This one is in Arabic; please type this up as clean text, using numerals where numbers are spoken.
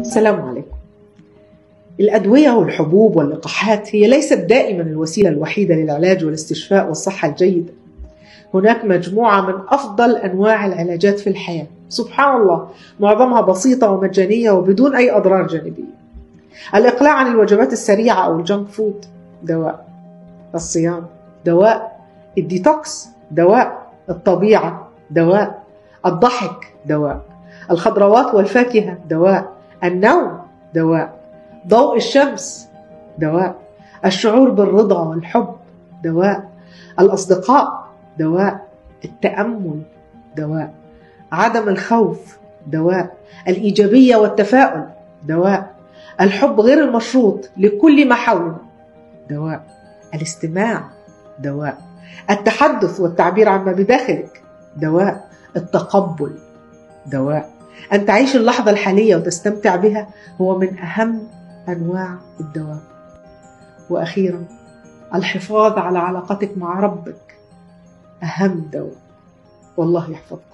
السلام عليكم. الأدوية والحبوب واللقاحات هي ليست دائما الوسيلة الوحيدة للعلاج والاستشفاء والصحة الجيدة. هناك مجموعة من أفضل أنواع العلاجات في الحياة، سبحان الله، معظمها بسيطة ومجانية وبدون أي أضرار جانبية. الإقلاع عن الوجبات السريعة أو الجنك فود دواء، الصيام دواء، الديتوكس دواء، الطبيعة دواء، الضحك دواء، الخضروات والفاكهة دواء، النوم دواء، ضوء الشمس دواء، الشعور بالرضا والحب دواء، الأصدقاء دواء، التأمل دواء، عدم الخوف دواء، الإيجابية والتفاؤل دواء، الحب غير المشروط لكل ما حولنا دواء، الاستماع دواء، التحدث والتعبير عما بداخلك دواء، التقبل دواء. أن تعيش اللحظة الحالية وتستمتع بها هو من أهم أنواع الدواء. وأخيرا، الحفاظ على علاقتك مع ربك أهم دواء. والله يحفظك.